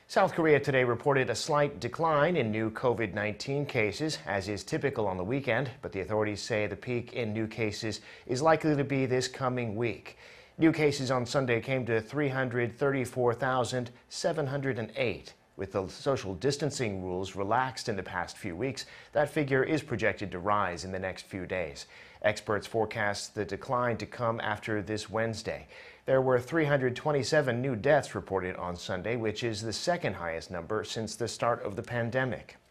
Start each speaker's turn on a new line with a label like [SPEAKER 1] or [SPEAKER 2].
[SPEAKER 1] South Korea today reported a slight decline in new COVID-19 cases, as is typical on the weekend, but the authorities say the peak in new cases is likely to be this coming week. New cases on Sunday came to 334,708. With the social distancing rules relaxed in the past few weeks, that figure is projected to rise in the next few days. Experts forecast the decline to come after this Wednesday. There were 327 new deaths reported on Sunday, which is the second highest number since the start of the pandemic.